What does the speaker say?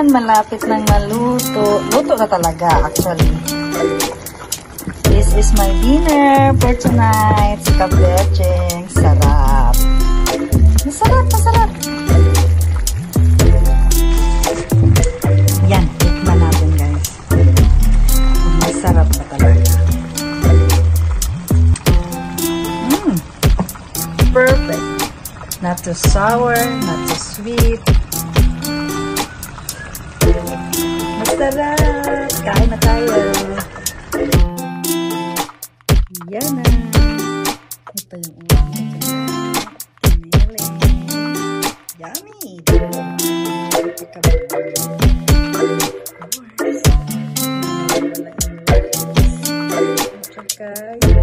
Ayan, malapit nang maluto. Luto na talaga, actually. This is my dinner for tonight. Kabecheng. Sarap. Masarap, masarap. Yan, tikman natin guys. Masarap na talaga. Perfect. Not too sour, not too sweet. Masarap. Kain na tayo. Yan na. Ito yung ulam. Jmlea. Yummy. Tsaka